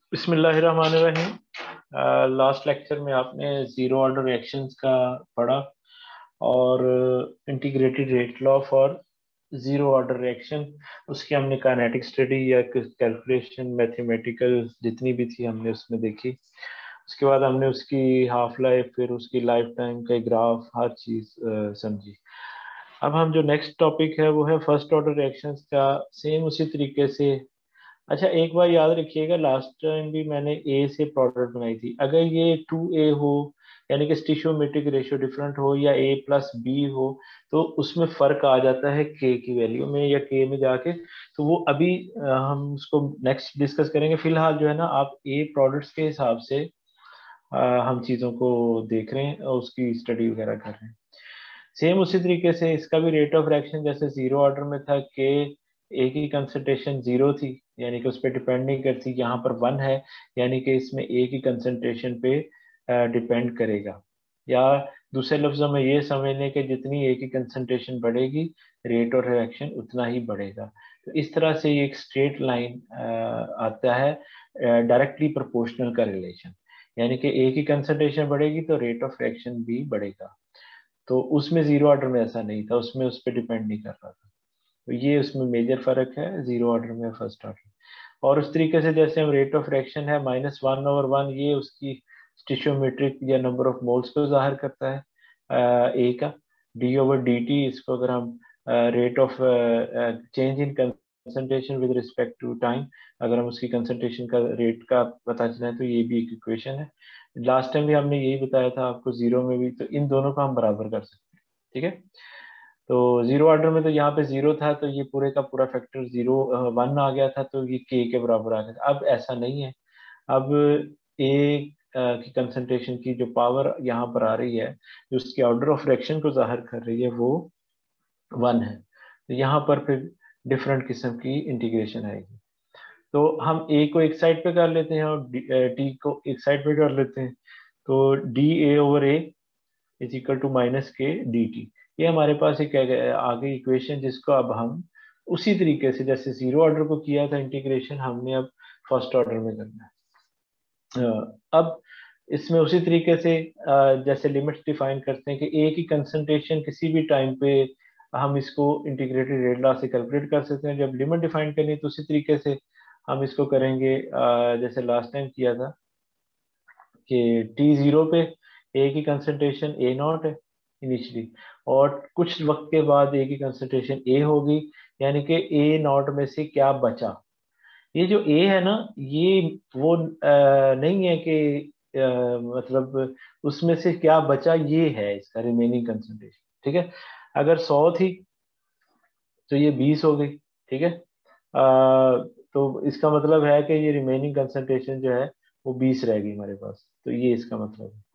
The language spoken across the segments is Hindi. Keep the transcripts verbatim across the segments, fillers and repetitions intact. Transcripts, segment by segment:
बिस्मिल्लाहिर्रहमानिर्रहीम। लास्ट लेक्चर में आपने जीरो ऑर्डर रिएक्शंस का पढ़ा और integrated rate law for zero order reaction, उसकी हमने काइनेटिक स्टडी या कैलकुलेशन मैथमेटिकल जितनी भी थी हमने उसमें देखी। उसके बाद हमने उसकी हाफ लाइफ, फिर उसकी लाइफ टाइम का ग्राफ, हर चीज़ समझी। अब हम जो नेक्स्ट टॉपिक है वो है फर्स्ट ऑर्डर रिएक्शंस का। सेम उसी तरीके से। अच्छा, एक बार याद रखिएगा, लास्ट टाइम भी मैंने ए से प्रोडक्ट बनाई थी। अगर ये टू ए हो, यानी कि स्टिशियोमेट्रिक रेशियो डिफरेंट हो, या ए प्लस बी हो, तो उसमें फर्क आ जाता है के की वैल्यू में या के में जाके। तो वो अभी अ, हम उसको नेक्स्ट डिस्कस करेंगे। फिलहाल जो है ना, आप ए प्रोडक्ट्स के हिसाब से अ, हम चीज़ों को देख रहे हैं और उसकी स्टडी वगैरह कर रहे हैं। सेम उसी तरीके से इसका भी रेट ऑफ रिएक्शन जैसे जीरो ऑर्डर में था कि ए की कंसंट्रेशन जीरो थी, यानी कि उस पर डिपेंड नहीं करती। यहाँ पर वन है, यानी कि इसमें ए की कंसंट्रेशन पे डिपेंड करेगा। या दूसरे लफ्जों में ये समझ लें कि जितनी ए की कंसंट्रेशन बढ़ेगी, रेट ऑफ रिएक्शन उतना ही बढ़ेगा। तो इस तरह से ये एक स्ट्रेट लाइन आता है, डायरेक्टली प्रोपोर्शनल का रिलेशन। यानी कि ए की कंसंट्रेशन बढ़ेगी तो रेट ऑफ रिएक्शन भी बढ़ेगा। तो उसमें जीरो ऑर्डर में ऐसा नहीं था, उसमें उस पर डिपेंड नहीं कर रहा था। तो ये उसमें मेजर फर्क है जीरो ऑर्डर में फर्स्ट ऑर्डर। और उस तरीके से जैसे हम रेट ऑफ रिएक्शन है माइनस वन ओवर वन, ये उसकी स्टिशियोमेट्रिक या नंबर ऑफ मोल्स को जाहिर करता है ए का। डी ओवर डी टी, इसको अगर हम rate of change in concentration with respect to time, अगर हम उसकी कंसंट्रेशन का रेट का पता चले तो ये भी एक इक्वेशन है। लास्ट टाइम भी हमने यही बताया था आपको, जीरो में भी। तो इन दोनों को हम बराबर कर सकते हैं, ठीक है। तो जीरो ऑर्डर में तो यहाँ पे जीरो था, तो ये पूरे का पूरा फैक्टर जीरो वन आ गया था, तो ये के के बराबर आ गया था। अब ऐसा नहीं है। अब ए की कंसंट्रेशन की जो पावर यहाँ पर आ रही है, जो उसके ऑर्डर ऑफ फ्रैक्शन को जाहिर कर रही है, वो वन है। तो यहाँ पर फिर डिफरेंट किस्म की इंटीग्रेशन आएगी। तो हम ए को एक साइड पे कर लेते हैं और टी को एक साइड पे कर लेते हैं। तो D A over A is equal to minus K D T. ये हमारे पास एक आ गई इक्वेशन, जिसको अब हम उसी तरीके से जैसे जीरो ऑर्डर को किया था इंटीग्रेशन, हमने अब फर्स्ट ऑर्डर में करना है। अ, अब इसमें उसी तरीके से अ, जैसे लिमिट्स डिफाइन करते हैं कि ए की कंसंट्रेशन किसी भी टाइम पे हम इसको इंटीग्रेटेड रेट लॉ से कैलकुलेट कर सकते हैं। जब लिमिट डिफाइन करनी है तो उसी तरीके से हम इसको करेंगे अ, जैसे लास्ट टाइम किया था कि टी जीरो पे ए की कंसंट्रेशन ए नॉट है इनिशियली, और कुछ वक्त के बाद ए की कंसंट्रेशन ए होगी, यानी कि ए नॉट में से क्या बचा। ये जो ए है ना, ये वो अ, नहीं है कि अ, मतलब उसमें से क्या बचा, ये है इसका रिमेनिंग कंसंट्रेशन, ठीक है। अगर सौ थी तो ये बीस हो गई, ठीक है। अ, तो इसका मतलब है कि ये रिमेनिंग कंसंट्रेशन जो है वो बीस रह गई हमारे पास। तो ये इसका मतलब है।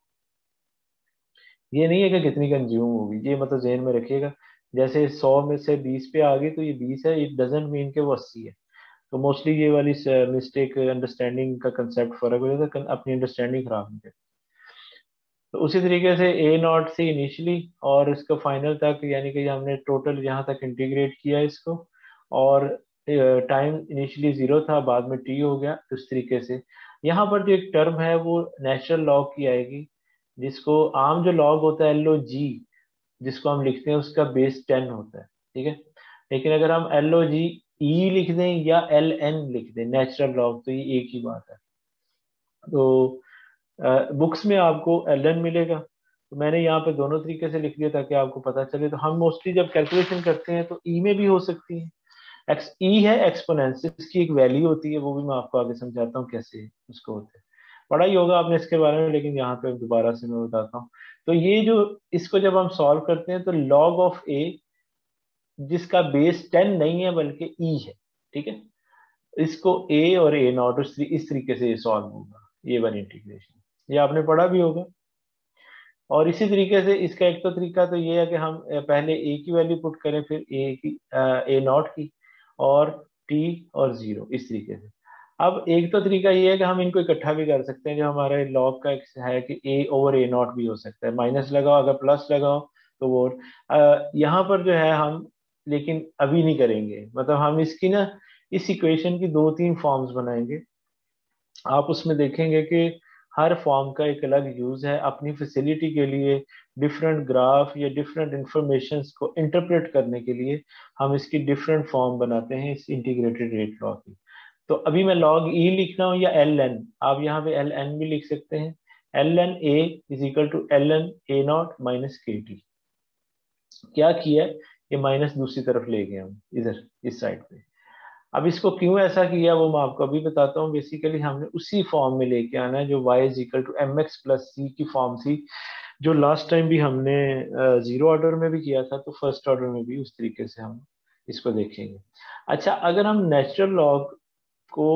ये नहीं है कि कितनी कंज्यूम होगी, ये मतलब जेहन में रखिएगा। जैसे सौ में से बीस पे आ गई तो ये बीस है, इट डजेंट मीन के वो अस्सी है। तो मोस्टली ये वाली मिस्टेक, अंडरस्टैंडिंग का कंसेप्ट फर्क हो जाता है, अपनी अंडरस्टैंडिंग खराब नहीं करती। तो उसी तरीके से ए नॉट से इनिशियली और इसको फाइनल तक, यानी कि हमने टोटल यहाँ तक इंटीग्रेट किया इसको। और टाइम इनिशियली जीरो था, बाद में टी हो गया। उस तरीके से यहाँ पर जो एक टर्म है वो नेचुरल लॉग की आएगी, जिसको आम जो लॉग होता है एल ओ जी, जिसको हम लिखते हैं, उसका बेस टेन होता है, ठीक है। लेकिन अगर हम एल ओ जी ई लिख दें या एल एन लिख दें नेचुरल लॉग, तो ये एक ही बात है। तो बुक्स में आपको एल एन मिलेगा, तो मैंने यहाँ पे दोनों तरीके से लिख दिया ताकि आपको पता चले। तो हम मोस्टली जब कैलकुलेशन करते हैं तो ई में भी हो सकती है। एक्स ई है एक्सपोनेंस, इसकी एक वैल्यू होती है, वो भी मैं आपको आगे समझाता हूँ कैसे उसको होता है। पढ़ा ही होगा आपने इसके बारे में, लेकिन यहाँ पे दोबारा से मैं बताता हूँ। तो ये जो, इसको जब हम सॉल्व करते हैं तो लॉग ऑफ ए, जिसका बेस टेन नहीं है बल्कि ई है, ठीक है, इसको ए और ए नॉट इस इस तरीके से ये सॉल्व होगा, ये वन इंटीग्रेशन। ये आपने पढ़ा भी होगा। और इसी तरीके से इसका एक तो तरीका तो ये है कि हम अ, पहले ए की वैल्यू पुट करें, फिर ए की ए नॉट की, और टी और जीरो, इस तरीके से। अब एक तो तरीका ये है कि हम इनको इकट्ठा भी कर सकते हैं, जो हमारे लॉग का एक है कि ए ओवर ए नॉट भी हो सकता है। माइनस लगाओ, अगर प्लस लगाओ तो वो अ, यहाँ पर जो है हम, लेकिन अभी नहीं करेंगे। मतलब हम इसकी ना, इस इक्वेशन की दो तीन फॉर्म्स बनाएंगे। आप उसमें देखेंगे कि हर फॉर्म का एक अलग यूज है। अपनी फैसिलिटी के लिए डिफरेंट ग्राफ या डिफरेंट इंफॉर्मेशंस को इंटरप्रेट करने के लिए हम इसकी डिफरेंट फॉर्म बनाते हैं इस इंटीग्रेटेड रेट लॉ की। तो अभी मैं लॉग ई लिख रहा हूँ या एल एन, आप यहाँ पे एल एन भी लिख सकते हैं। L N A is equal to L N A not minus K T. क्या किया, ये माइनस दूसरी तरफ ले गए हम इधर इस साइड पे। अब इसको क्यों ऐसा किया वो मैं आपको अभी बताता हूँ। बेसिकली हमने उसी फॉर्म में लेके आना है जो y is equal to M X plus C की फॉर्म थी, जो लास्ट टाइम भी हमने जीरो ऑर्डर में भी किया था, तो फर्स्ट ऑर्डर में भी उस तरीके से हम इसको देखेंगे। अच्छा, अगर हम नेचुरल लॉग को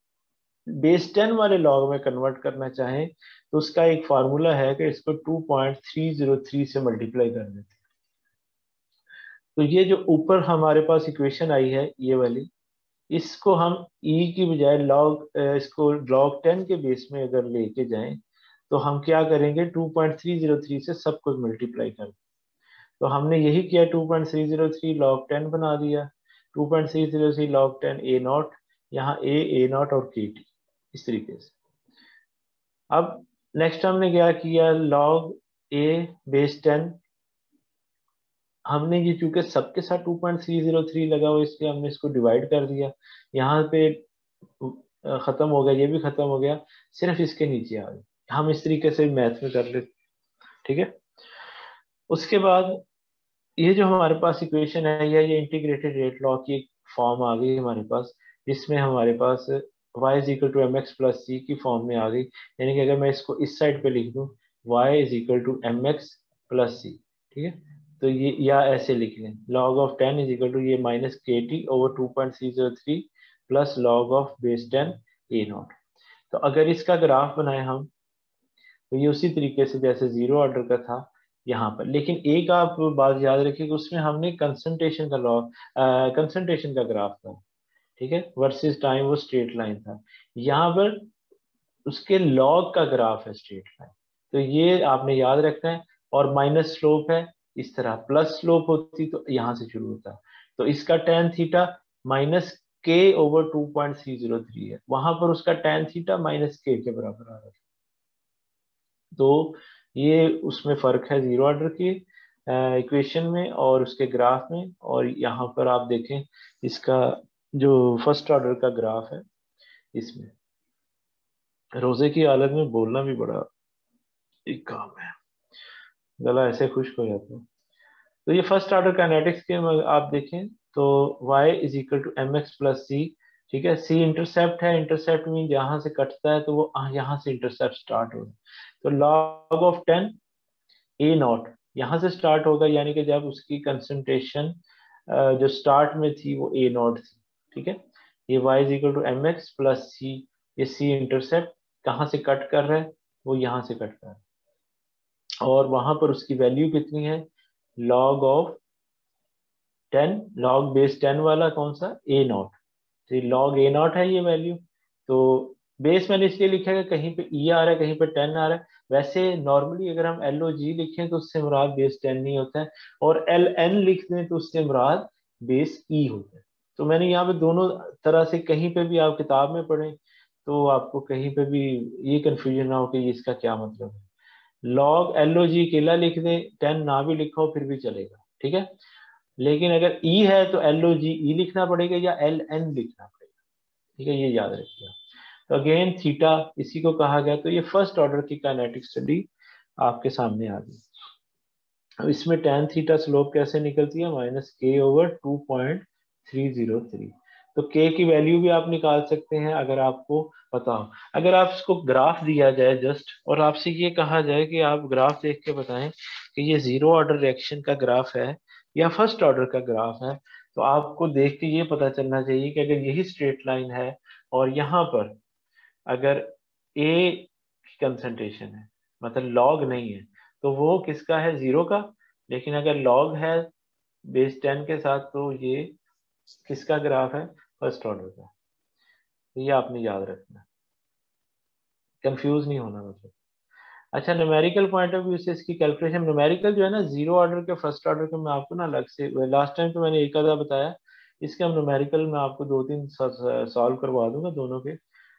बेस टेन वाले लॉग में कन्वर्ट करना चाहें तो उसका एक फार्मूला है कि इसको two point three zero three से मल्टीप्लाई कर देते हैं। तो ये जो ऊपर हमारे पास इक्वेशन आई है ये वाली, इसको हम e की बजाय log इसको log टेन के बेस में अगर लेके जाएं तो हम क्या करेंगे, two point three zero three से सब कुछ मल्टीप्लाई कर। तो हमने यही किया, two point three zero three log ten बना दिया, two point three zero three log ten a not, यहाँ a a नॉट और kt इस तरीके से। अब नेक्स्ट हमने क्या किया, log a बेस टेन, हमने ये चूंकि सबके साथ two point three zero three लगा हुआ इसलिए हमने इसको डिवाइड कर दिया। यहाँ पे खत्म हो गया, ये भी खत्म हो गया, सिर्फ इसके नीचे आ गए। हम इस तरीके से मैथ में कर लेते, ठीक है। उसके बाद ये जो हमारे पास इक्वेशन है या ये इंटीग्रेटेड रेट लॉ की एक फॉर्म आ गई हमारे पास, जिसमें हमारे पास y is equal to M X plus C की फॉर्म में आ गई। यानी कि अगर मैं इसको इस साइड पे लिख दूं, y is equal to M X plus C, ठीक है। तो ये या ऐसे लिख लें, log of ten is equal to ये minus K T over two point three zero three plus log of base ten A naught. तो अगर इसका ग्राफ बनाए हम तो ये उसी तरीके से जैसे जीरो ऑर्डर का था यहाँ पर, लेकिन एक आप बात याद रखिए कि उसमें हमने कंसंट्रेशन का लॉ कंसंट्रेशन का ग्राफ था, ठीक है, वर्सेस टाइम वो स्ट्रेट लाइन था। यहाँ पर उसके लॉग का ग्राफ है स्ट्रेट लाइन, तो ये आपने याद रखना है। और माइनस स्लोप है इस तरह, प्लस स्लोप होती तो यहाँ से शुरू होता। तो इसका tan theta minus K over two point three zero three है, वहां पर उसका टेन थीटा माइनस के के बराबर आ रहा है। तो ये उसमें फर्क है जीरो ऑर्डर की इक्वेशन में और उसके ग्राफ में। और यहाँ पर आप देखें इसका जो फर्स्ट ऑर्डर का ग्राफ है, इसमें रोजे की हालत में बोलना भी बड़ा एक काम है, गला ऐसे खुश्क हो जाता है। तो ये फर्स्ट ऑर्डर काइनेटिक्स के आप देखें तो y is equal to M X plus C, ठीक है। c इंटरसेप्ट है, इंटरसेप्ट मीन जहां से कटता है तो वो यहाँ से इंटरसेप्ट स्टार्ट होगा। तो log of ten A naught यहाँ से स्टार्ट होगा, यानी कि जब उसकी कंसंट्रेशन जो स्टार्ट में थी वो ए नॉट थी, ठीक है। ये y is equal to M X plus C, ये c इंटरसेप्ट कहाँ से कट कर रहा है, वो यहाँ से कट कर रहा है। और वहां पर उसकी वैल्यू कितनी है, log of ten, log base ten वाला कौन सा, ए नॉट। तो log ए नॉट है ये वैल्यू। तो बेस मैंने इसलिए लिखा है कि कहीं पे ई आ रहा है, कहीं पे टेन आ रहा है। वैसे नॉर्मली अगर हम एल ओ जी लिखें तो उससे मुराद बेस टेन नहीं होता है, और एल एन लिख दें तो उससे मुराद बेस ई होता है। तो मैंने यहाँ पे दोनों तरह से, कहीं पे भी आप किताब में पढ़ें तो आपको कहीं पे भी ये कंफ्यूजन ना हो कि इसका क्या मतलब है। लॉग एल ओ जी अकेला लिख दें, टेन ना भी लिखा हो फिर भी चलेगा, ठीक है। लेकिन अगर ई है तो एल ओ जी ई लिखना पड़ेगा या एल एन लिखना पड़ेगा, ठीक है, ये याद रखिए। तो अगेन थीटा इसी को कहा गया। तो ये फर्स्ट ऑर्डर की काइनेटिक स्टडी आपके सामने आ गई। अब इसमें टेन थीटा स्लोप कैसे निकलती है, minus K over two point three zero three. तो के की वैल्यू भी आप निकाल सकते हैं अगर आपको पता हो। अगर आप इसको ग्राफ दिया जाए जस्ट, और आपसे ये कहा जाए कि आप ग्राफ देख के बताएं कि ये जीरो ऑर्डर रिएक्शन का ग्राफ है या फर्स्ट ऑर्डर का ग्राफ है, तो आपको देख के ये पता चलना चाहिए कि अगर यही स्ट्रेट लाइन है और यहाँ पर अगर ए की कंसंट्रेशन है, मतलब लॉग नहीं है, तो वो किसका है, जीरो का। लेकिन अगर लॉग है बेस टेन के साथ तो ये किसका ग्राफ है, फर्स्ट ऑर्डर का। ये आपने याद रखना, कंफ्यूज नहीं होना मतलब। अच्छा, न्यूमेरिकल पॉइंट ऑफ व्यू से इसकी कैलकुलेशन, न्यूमेरिकल जो है ना जीरो ऑर्डर के फर्स्ट ऑर्डर के, मैं आपको ना अलग से, लास्ट टाइम तो मैंने एक आधा बताया, इसके हम न्यूमेरिकल में आपको दो तीन सॉल्व करवा दूंगा दोनों के।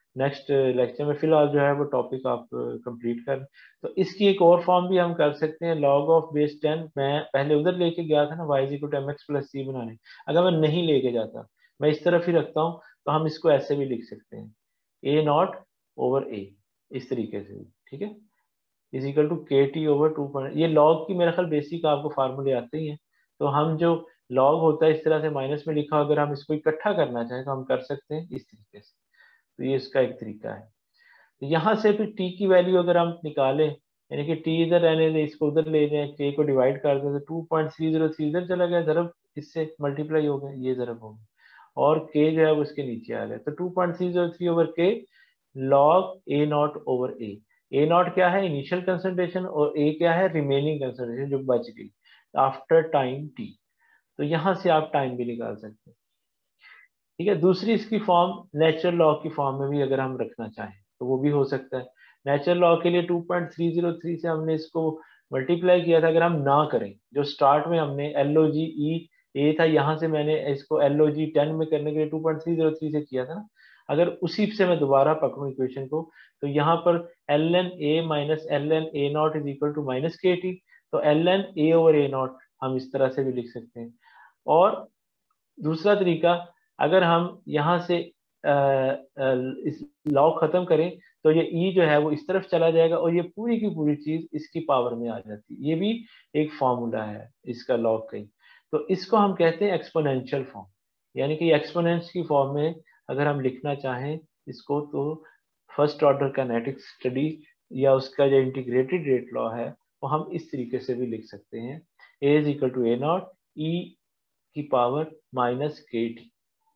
नेक्स्ट लेक्चर में। फिलहाल जो है वो टॉपिक आप कंप्लीट कर। तो इसकी एक और फॉर्म भी हम कर सकते हैं, लॉग ऑफ बेस टेन। मैं पहले उधर लेके गया था ना, Y is equal to M X plus C बनाने। अगर मैं नहीं लेके जाता, मैं इस तरफ ही रखता हूँ, तो हम इसको ऐसे भी लिख सकते हैं, ए नॉट ओवर ए, इस तरीके से, ठीक है, is equal to K T over two point. ये लॉग की मेरा ख्याल बेसिक आपको फार्मूले आते ही हैं। तो हम जो लॉग होता है इस तरह से माइनस में लिखा, अगर हम इसको इकट्ठा करना चाहें तो हम कर सकते हैं इस तरीके से। तो ये इसका एक तरीका है। तो यहाँ से फिर टी की वैल्यू अगर हम निकालें, यानी कि टी इधर रहने दें, इसको उधर ले जाएं, के को डिवाइड कर दें, तो two point three zero three इधर चला गया, ज़रब इससे मल्टीप्लाई हो गया, ये ज़रब हो गया, और के जो है वो इसके नीचे आ गया। तो two point three zero three over K log A naught over A. A naught क्या है, इनिशियल कंसंट्रेशन, और ए क्या है, रिमेनिंग कंसंट्रेशन जो बच गई आफ्टर टाइम टी। तो यहाँ से आप टाइम भी निकाल सकते हैं, ठीक है। दूसरी इसकी फॉर्म नेचुरल लॉ की फॉर्म में भी अगर हम रखना चाहें तो वो भी हो सकता है। नेचुरल लॉ के लिए two point three zero three से हमने इसको मल्टीप्लाई किया था। अगर हम ना करें, जो स्टार्ट में हमने एल ओ जी ई ए था, यहाँ से मैंने इसको एल ओ जी टेन में करने के लिए two point three zero three से किया था ना, अगर उसी से मैं दोबारा पकड़ूं इक्वेशन को, तो यहाँ पर L N A minus L N A naught is equal to minus K T. तो L N A over A naught हम इस तरह से भी लिख सकते हैं। और दूसरा तरीका, अगर हम यहाँ से आ, आ, इस लॉग खत्म करें, तो ये ई जो है वो इस तरफ चला जाएगा, और ये पूरी की पूरी चीज इसकी पावर में आ जाती है। ये भी एक फॉर्मूला है इसका लॉग का ही। तो इसको हम कहते हैं एक्सपोनेंशियल फॉर्म, यानी कि एक्सपोनेंस की फॉर्म में अगर हम लिखना चाहें इसको, तो फर्स्ट ऑर्डर काइनेटिक्स स्टडी या उसका जो इंटीग्रेटेड रेट लॉ है, वो हम इस तरीके से भी लिख सकते हैं, A is equal to A naught E की पावर माइनस के टी।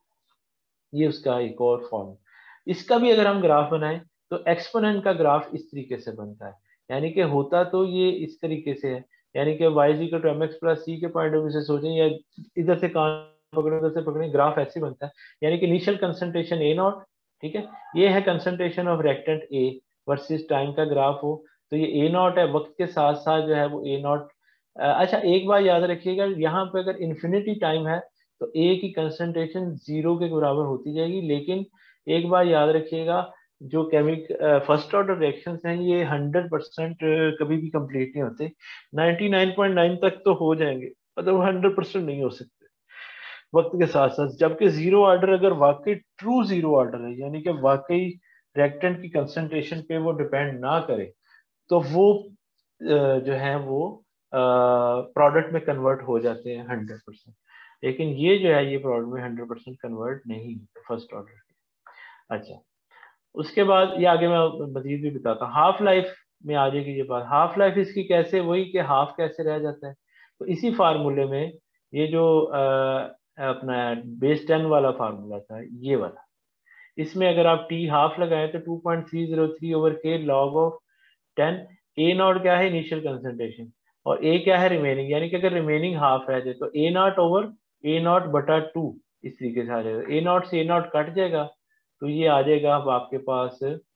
ये उसका एक और फॉर्म। इसका भी अगर हम ग्राफ बनाएं, तो एक्सपोनेंट का ग्राफ इस तरीके से बनता है, यानी कि होता तो ये इस तरीके से है, यानी कि Y equal to M X plus C के पॉइंट ऑफ व्यू से सोचें, या इधर से कान पकड़े उधर से पकड़े, ग्राफ ऐसे बनता है। यानी कि इनिशियल कंसंट्रेशन ए नॉट, ठीक है, ये है concentration of reactant A versus time का ग्राफ हो, तो ये ए नॉट है, वक्त के साथ साथ जो है वो ए नॉट। अच्छा, एक बात याद रखिएगा, यहाँ पे अगर इन्फिनिटी टाइम है तो ए की कंसंट्रेशन जीरो के बराबर होती जाएगी। लेकिन एक बार याद रखिएगा, जो केमिक फर्स्ट ऑर्डर रिएक्शंस हैं, ये हंड्रेड परसेंट कभी भी कंप्लीट नहीं होते, नाइन्टी नाइन पॉइंट नाइन तक तो हो जाएंगे, मतलब हंड्रेड परसेंट नहीं हो सकते वक्त के साथ साथ। जबकि जीरो ऑर्डर अगर वाकई ट्रू जीरो ऑर्डर है, यानी कि वाकई रिएक्टेंट की कंसंट्रेशन पे वो डिपेंड ना करे, तो वो अ, जो है वो प्रोडक्ट में कन्वर्ट हो जाते हैं हंड्रेड परसेंट। लेकिन ये जो है ये प्रोडक्ट में हंड्रेड परसेंट कन्वर्ट नहीं होते फर्स्ट ऑर्डर के। अच्छा, उसके बाद ये आगे मैं मजीद भी बताता हूँ। हाफ लाइफ में आ जाएगी ये बात। हाफ लाइफ इसकी कैसे, वही कि हाफ कैसे रह जाता है, तो इसी फार्मूले में ये जो अ, अपना बेस टेन वाला फार्मूला था, ये वाला, इसमें अगर आप टी हाफ लगाएं तो two point three zero three over K log of ten. A naught क्या है, इनिशियल कंसंट्रेशन, और ए क्या है, रिमेनिंग, यानी कि अगर रिमेनिंग हाफ रह जाए तो A naught over A naught बटा टू, इस तरीके से आ जाएगा। ए नॉट से ए नॉट कट जाएगा, तो ये आ जाएगा अब आपके पास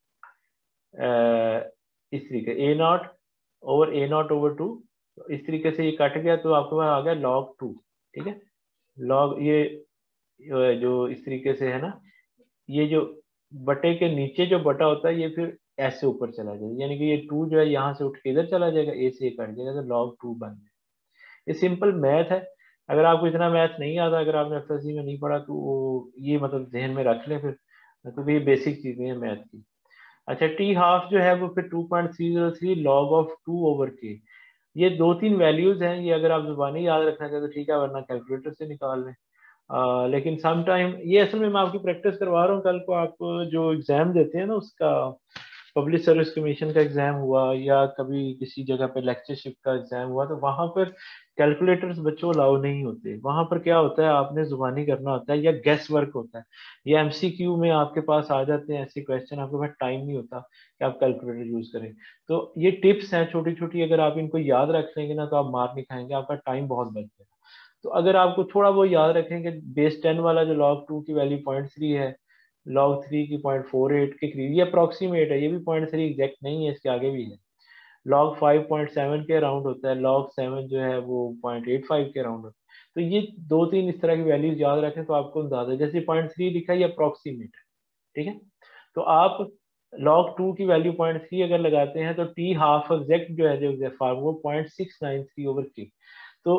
अ, इस तरीके, A naught over A naught over two, इस तरीके से ये कट गया, तो आपके पास आ गया लॉग टू, ठीक है। लॉग ये अ, जो इस तरीके से है ना, ये जो बटे के नीचे जो बटा होता है, ये फिर ऐसे ऊपर चला जाएगा, यानी कि ये टू जो है यहाँ से उठ के इधर चला जाएगा, ए से कट जाएगा, तो लॉग टू बन जाएगा। ये सिंपल मैथ है। अगर आपको इतना मैथ नहीं आता, अगर आपने एफ एस सी में नहीं पढ़ा, तो ये मतलब जहन में रख लें फिर, क्योंकि ये बेसिक चीजें हैं मैथ की। अच्छा, टी हाफ जो है वो फिर two point three zero three log of two over K. ये दो तीन वैल्यूज हैं, ये अगर आप जुबानी याद रखना चाहते तो ठीक है, वरना कैलकुलेटर से निकाल लें। आ, लेकिन सम टाइम ये असल में मैं आपकी प्रैक्टिस करवा रहा हूँ, कल को आप जो एग्जाम देते हैं ना, उसका पब्लिक सर्विस कमीशन का एग्जाम हुआ, या कभी किसी जगह पे लेक्चरशिप का एग्जाम हुआ, तो वहां पर कैलकुलेटर्स बच्चों अलाउ नहीं होते। वहां पर क्या होता है, आपने जुबानी करना होता है, या गेस वर्क होता है, या एमसीक्यू में आपके पास आ जाते हैं ऐसे क्वेश्चन, आपके पास टाइम नहीं होता कि आप कैलकुलेटर यूज करें। तो ये टिप्स हैं छोटी छोटी, अगर आप इनको याद रख लेंगे ना, तो आप मार नहीं खाएंगे, आपका टाइम बहुत बच जाएगा। तो अगर आपको थोड़ा वो याद रखेंगे, बेस टेन वाला जो लॉग टू की वैल्यू पॉइंट थ्री है, लॉग थ्री की पॉइंट फोर एट के करीब, ये अप्रोक्सीमेट है, ये भी पॉइंट थ्री एग्जैक्ट नहीं है, इसके आगे भी है। लॉग फाइव पॉइंट सेवन के अराउंड होता है, लॉग सेवन जो है वो पॉइंट एट फाइव के अराउंड होता है। तो ये दो तीन इस तरह की वैल्यूज याद रखें, तो आपको अंदाजा, जैसे पॉइंट थ्री लिखा है, ये अप्रोक्सीमेट है, ठीक है। तो आप लॉग टू की वैल्यू पॉइंट थ्री अगर लगाते हैं तो टी हाफ एग्जैक्ट जो है जो एग्जैक्ट फार्म वो point six nine three over K. तो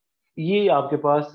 ये आपके पास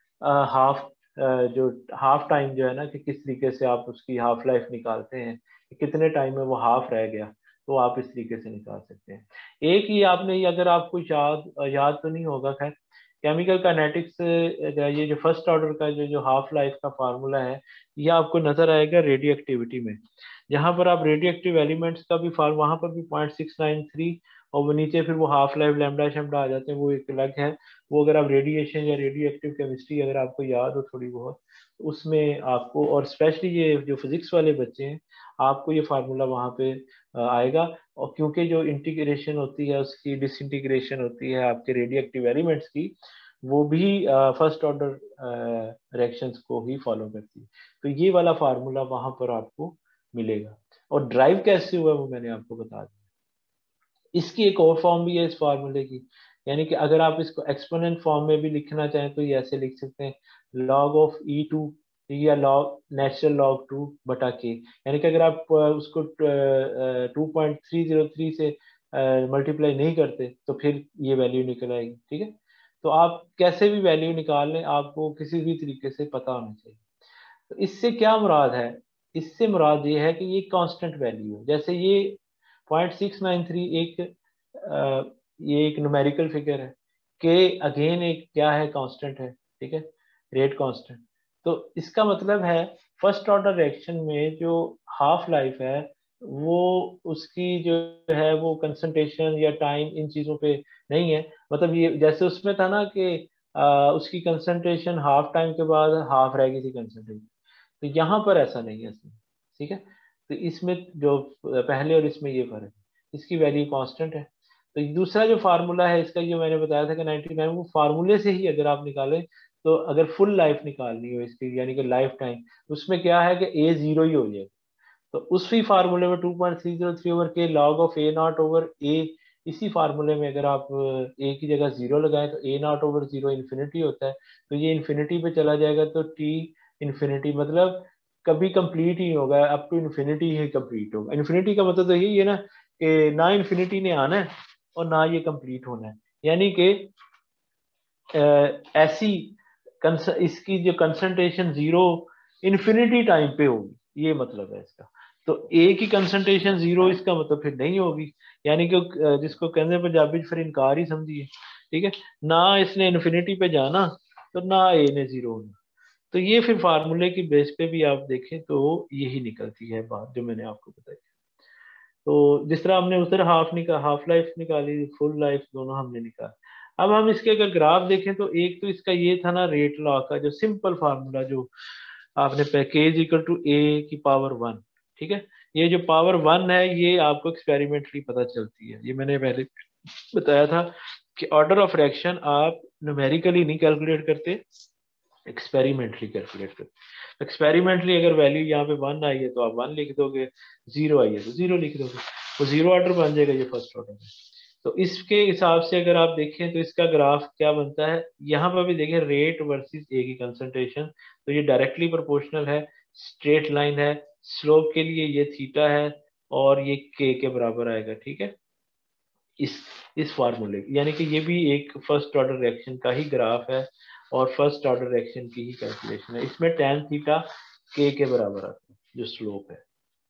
हाफ जो हाफ टाइम जो है ना कि किस तरीके से आप उसकी हाफ लाइफ निकालते हैं, कितने टाइम में वो हाफ रह गया, तो आप इस तरीके से निकाल सकते हैं। एक ही आपने, अगर आपको याद याद तो नहीं होगा, खैर केमिकल काइनेटिक्स, ये जो फर्स्ट ऑर्डर का जो जो हाफ लाइफ का फार्मूला है, ये आपको नजर आएगा रेडियो एक्टिविटी में। जहां पर आप रेडियो एक्टिव एलिमेंट्स का भी फार्म, वहां पर भी पॉइंट सिक्स नाइन थ्री, और वो नीचे फिर वो हाफ लाइफ लैम्डा शैम्डा आ जाते हैं, वो एक अलग है। वो अगर आप रेडिएशन या रेडियो एक्टिव केमिस्ट्री अगर आपको याद हो थोड़ी बहुत, उसमें आपको, और स्पेशली ये जो फिजिक्स वाले बच्चे हैं, आपको ये फार्मूला वहाँ पे आएगा। और क्योंकि जो इंटीग्रेशन होती है उसकी डिसइंटीग्रेशन होती है आपके रेडियो एक्टिव एलिमेंट्स की, वो भी फर्स्ट ऑर्डर रिएक्शंस को ही फॉलो करती है। तो ये वाला फार्मूला वहां पर आपको मिलेगा। और ड्राइव कैसे हुआ वो मैंने आपको बता दिया। इसकी एक और फॉर्म भी है इस फार्मूले की, यानी कि अगर आप इसको एक्सपोनेंट फॉर्म में भी लिखना चाहें तो ये ऐसे लिख सकते हैं, लॉग ऑफ ई टू या लॉग नेचुरल लॉग टू बटा के। यानी कि अगर आप उसको two point three zero three से मल्टीप्लाई नहीं करते तो फिर ये वैल्यू निकल आएगी। ठीक है, तो आप कैसे भी वैल्यू निकाल लें, आपको किसी भी तरीके से पता होना चाहिए। तो इससे क्या मुराद है, इससे मुराद ये है कि ये कांस्टेंट वैल्यू है। जैसे ये पॉइंट सिक्स नाइन थ्री एक आ, ये एक न्यूमेरिकल फिगर है, के अगेन एक क्या है, कांस्टेंट है। ठीक है, रेट कांस्टेंट। तो इसका मतलब है फर्स्ट ऑर्डर रिएक्शन में जो हाफ लाइफ है, वो उसकी जो है वो कंसंट्रेशन या टाइम इन चीजों पे नहीं है। मतलब ये जैसे उसमें था ना कि आ, उसकी कंसंट्रेशन हाफ टाइम के बाद हाफ रह गई थी कंसंट्रेशन, तो यहाँ पर ऐसा नहीं है इसमें। ठीक है, तो इसमें जो पहले और इसमें ये फर्क है, इसकी वैल्यू कांस्टेंट है। तो दूसरा जो फार्मूला है इसका, जो मैंने बताया था कि नाइनटी नाइन, वो फार्मूले से ही अगर आप निकालें तो अगर फुल लाइफ निकालनी हो इसकी, यानी कि लाइफ टाइम, उसमें क्या है कि ए जीरो ही हो जाएगा। तो उसी फार्मूले में two point three zero three over K log of A naught over A, इसी फार्मूले में अगर आप ए की जगह जीरो लगाएं तो A naught over zero infinity होता है। तो ये इन्फिनिटी पे चला जाएगा, तो टी इन्फिनिटी मतलब कभी कंप्लीट ही नहीं होगा, अप टू इन्फिनिटी ही कंप्लीट होगा। इन्फिनिटी का मतलब तो यही है ना कि ना इन्फिनिटी ने आना है और ना ये कंप्लीट होना है, यानी कि ऐसी इसकी जो कंसंट्रेशन जीरो इन्फिनिटी टाइम पे होगी, ये मतलब है इसका। तो ए की कंसंट्रेशन जीरो, इसका मतलब फिर नहीं होगी, यानी कि जिसको कहते हैं पंजाबी फिर इनकार ही समझिए। ठीक है, ना इसने इन्फिनिटी पे जाना तो ना ए ने जीरो होना। तो ये फिर फार्मूले की बेस पे भी आप देखें तो यही निकलती है बात जो मैंने आपको बताई। तो जिस तरह हमने उधर हाफ निकाल हाफ लाइफ निकाली, फुल लाइफ दोनों हमने निकाला। अब हम इसके अगर ग्राफ देखें तो एक तो इसका ये था ना रेट लॉ का जो सिंपल फार्मूला, जो आपने पैकेज इक्वल टू ए की पावर वन। ठीक है, ये जो पावर वन है ये आपको एक्सपेरिमेंटली पता चलती है, ये मैंने पहले बताया था कि ऑर्डर ऑफ रिएक्शन आप न्यूमेरिकली नहीं कैलकुलेट करते, एक्सपेरिमेंटली कैलकुलेट करते। एक्सपेरिमेंटली अगर वैल्यू यहाँ पे वन आई है तो आप वन लिख दोगे, जीरो आई है तो जीरो लिख दोगे, वो जीरो ऑर्डर बन जाएगा, ये फर्स्ट ऑर्डर है। तो इसके हिसाब से अगर आप देखें तो इसका ग्राफ क्या बनता है, यहाँ पर भी देखें रेट वर्सेस ए की कंसंट्रेशन, तो ये डायरेक्टली प्रोपोर्शनल है, स्ट्रेट लाइन है, स्लोप के लिए ये थीटा है और ये के के बराबर आएगा। ठीक है, इस इस फार्मूले, यानी कि ये भी एक फर्स्ट ऑर्डर रिएक्शन का ही ग्राफ है और फर्स्ट ऑर्डर रिएक्शन की ही कैलकुलेशन है। इसमें tan थीटा के के बराबर आता है जो स्लोप है।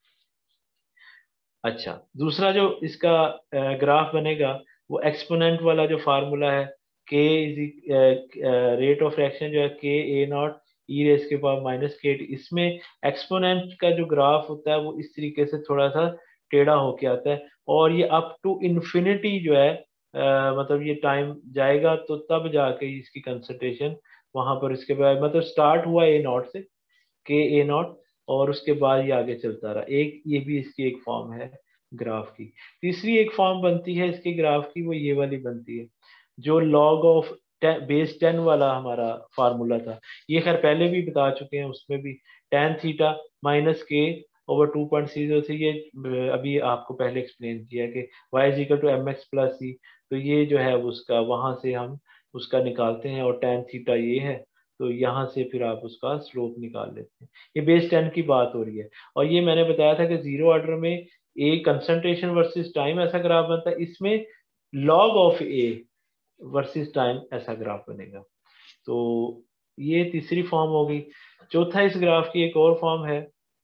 अच्छा, दूसरा जो इसका ग्राफ बनेगा वो एक्सपोनेंट वाला जो फार्मूला है, के रेट ऑफ रिएक्शन जो है के ए नॉट ई रेस के पावर माइनस के, इसमें एक्सपोनेंट का जो ग्राफ होता है वो इस तरीके से थोड़ा सा टेढ़ा होके आता है, और ये अप टू इन्फिनिटी जो है आ, मतलब ये टाइम जाएगा तो तब जाके इसकी कंसंट्रेशन वहां पर, इसके बाद मतलब स्टार्ट हुआ ए नॉट से, के ए नॉट, और उसके बाद ये आगे चलता रहा। एक ये भी इसकी एक फॉर्म है ग्राफ की। तीसरी एक फॉर्म बनती है इसके ग्राफ की, वो ये वाली बनती है जो लॉग ऑफ बेस टेन वाला हमारा फार्मूला था, ये खैर पहले भी बता चुके हैं, उसमें भी tan theta minus K over two point zero three, ये अभी आपको पहले एक्सप्लेन किया कि Y is equal to M X plus C. तो ये जो है उसका वहां से हम उसका निकालते हैं, और टेन थीटा ये है तो यहाँ से फिर आप उसका स्लोप निकाल लेते हैं। ये बेस टेन की बात हो रही है। और ये मैंने बताया था कि जीरो ऑर्डर में ए कंसंट्रेशन वर्सेस टाइम ऐसा ग्राफ बनता है, इसमें log of A versus time ऐसा ग्राफ बनेगा। तो ये तीसरी फॉर्म होगी। चौथा इस ग्राफ की एक और फॉर्म है,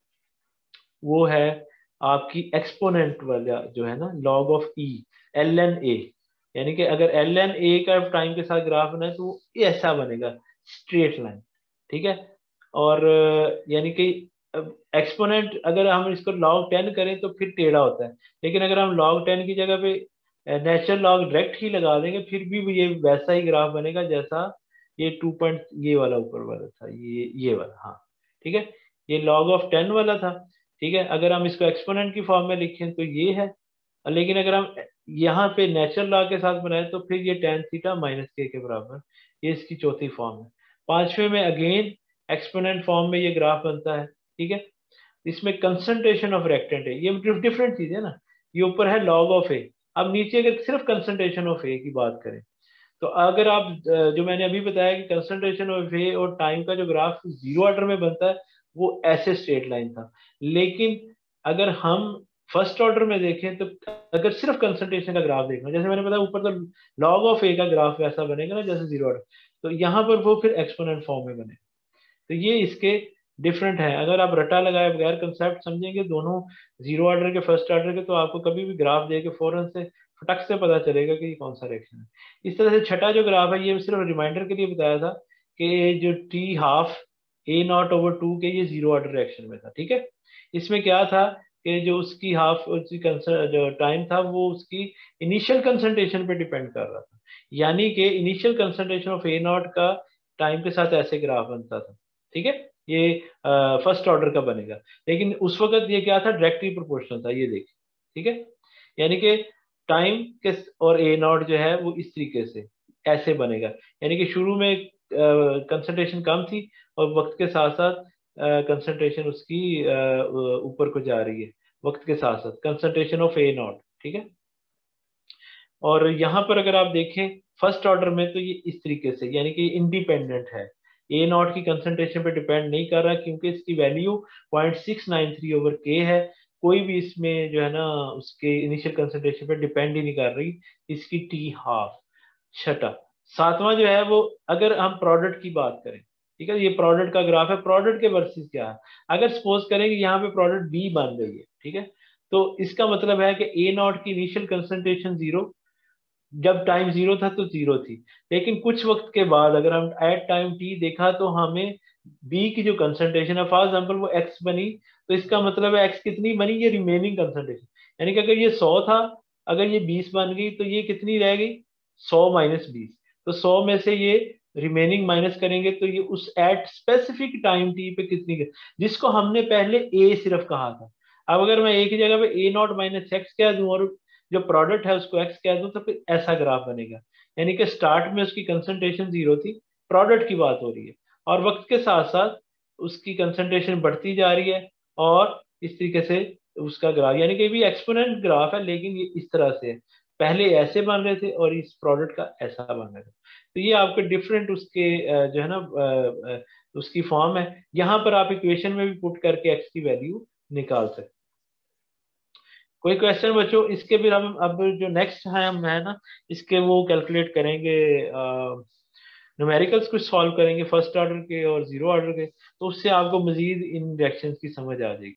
वो है आपकी एक्सपोनेंट वाला जो है ना, log of E, L N A. यानी कि अगर एल एन ए का टाइम के साथ ग्राफ बना है तो वो ऐसा बनेगा, स्ट्रेट लाइन। ठीक है। और अ, यानी कि एक्सपोनेंट अगर हम इसको लॉग टेन करें तो फिर टेढ़ा होता है, लेकिन अगर हम लॉग टेन की जगह पे नेचुरल लॉग डायरेक्ट ही लगा देंगे फिर भी ये वैसा ही ग्राफ बनेगा जैसा ये टू पॉइंट ये वाला ऊपर वाला था, ये ये वाला। हाँ ठीक है, ये लॉग ऑफ टेन वाला था। ठीक है, अगर हम इसको एक्सपोनेंट की फॉर्म में लिखें तो ये है, लेकिन अगर हम यहाँ पे नेचुरल लॉग के साथ बनाए तो फिर ये टेन थीटा माइनस के के बराबर। ये इसकी चौथी फॉर्म है। पांचवें में अगेन एक्सपोनेंट फॉर्म में ये ग्राफ बनता है। ठीक है, इसमें कंसंट्रेशन ऑफ रेक्टेंट है, ये डिफरेंट चीज है ना। ये ऊपर है लॉग ऑफ ए, अब नीचे अगर सिर्फ कंसंट्रेशन ऑफ ए की बात करें तो अगर आप अ, जो मैंने अभी बताया कि कंसंट्रेशन ऑफ ए और टाइम का जो ग्राफ जीरो ऑर्डर में बनता है वो ऐसे स्ट्रेट लाइन था। लेकिन अगर हम फर्स्ट ऑर्डर में देखें तो अगर सिर्फ कंसंट्रेशन का ग्राफ देखना, जैसे मैंने बताया ऊपर तो लॉग ऑफ ए का ग्राफ वैसा बनेगा ना जैसे जीरो ऑर्डर, तो यहाँ पर वो फिर एक्सपोनेंट फॉर्म में बनेगा। तो ये इसके डिफरेंट है। अगर आप रटा लगाए बगैर कंसेप्ट समझेंगे दोनों जीरो ऑर्डर के फर्स्ट ऑर्डर के, तो आपको कभी भी ग्राफ दे के फौरन से फटक से पता चलेगा कि ये कौन सा रिएक्शन है। इस तरह से छठा जो ग्राफ है ये सिर्फ रिमाइंडर के लिए बताया था कि जो T half A naught over two K ये जीरो ऑर्डर रिएक्शन में था। ठीक है, इसमें क्या था कि जो उसकी हाफ उसकी जो टाइम था वो उसकी इनिशियल कंसंट्रेशन पे डिपेंड कर रहा था, यानी कि initial concentration of A naught का टाइम के साथ ऐसे ग्राफ बनता था। ठीक है, ये फर्स्ट ऑर्डर का बनेगा, लेकिन उस वक्त ये क्या था, डायरेक्टली प्रोपोर्शनल था। ये देखिए, ठीक है, यानी कि टाइम के और ए नॉट जो है वो इस तरीके से ऐसे बनेगा, यानी कि शुरू में कंसंट्रेशन कम थी और वक्त के साथ साथ कंसंट्रेशन उसकी अ, ऊपर को जा रही है, वक्त के साथ साथ कंसंट्रेशन ऑफ ए नॉट। ठीक है, और यहाँ पर अगर आप देखें फर्स्ट ऑर्डर में तो ये इस तरीके से, यानी कि इंडिपेंडेंट है, ए नॉट की कंसंट्रेशन पे डिपेंड नहीं कर रहा क्योंकि इसकी value point six nine three over K है। कोई भी इसमें जो है ना उसके इनिशियल कंसंट्रेशन पे डिपेंड ही नहीं कर रही इसकी टी हाफ। छठा सातवां जो है वो, अगर हम प्रोडक्ट की बात करें, ठीक है, ये प्रोडक्ट का ग्राफ है, प्रोडक्ट के वर्सेस क्या है। अगर सपोज करें कि यहाँ पे प्रोडक्ट बी बन गई है, ठीक है, तो इसका मतलब है कि ए नॉट की इनिशियल कंसंट्रेशन जीरो, जब टाइम जीरो था तो जीरो थी, लेकिन कुछ वक्त के बाद अगर हम एट टाइम टी देखा तो हमें बी की जो कंसंट्रेशन है फॉर एग्जाम्पल वो एक्स बनी, तो इसका मतलब है एक्स कितनी बनी, ये रिमेनिंग कंसंट्रेशन, यानी कि अगर ये सौ था, अगर ये बीस बन गई तो ये कितनी रह गई, सौ माइनस बीस, तो सौ में से ये रिमेनिंग माइनस करेंगे तो ये उस एट स्पेसिफिक टाइम टी पे कितनी, जिसको हमने पहले ए सिर्फ कहा था। अब अगर मैं एक ही जगह पे ए नॉट माइनस एक्स कह दूं और जो प्रोडक्ट है उसको एक्स कह दूं तो फिर ऐसा ग्राफ बनेगा, यानी कि स्टार्ट में उसकी कंसंट्रेशन जीरो थी, प्रोडक्ट की बात हो रही है, और वक्त के साथ साथ उसकी कंसंट्रेशन बढ़ती जा रही है, और इस तरीके से उसका ग्राफ, यानी कि भी एक्सपोनेंट ग्राफ है लेकिन ये इस तरह से है, पहले ऐसे बन रहे थे और इस प्रोडक्ट का ऐसा बन रहा था। तो ये आपके डिफरेंट उसके अ, जो है ना अ, अ, उसकी फॉर्म है। यहाँ पर आप इक्वेशन में भी पुट करके एक्स की वैल्यू निकाल सकते। कोई क्वेश्चन बच्चों इसके भी, हम अब जो नेक्स्ट है हम है ना इसके वो कैलकुलेट करेंगे, न्यूमेरिकल्स कुछ सॉल्व करेंगे फर्स्ट ऑर्डर के और जीरो ऑर्डर के, तो उससे आपको मजीद इन रिएक्शंस की समझ आ जाएगी।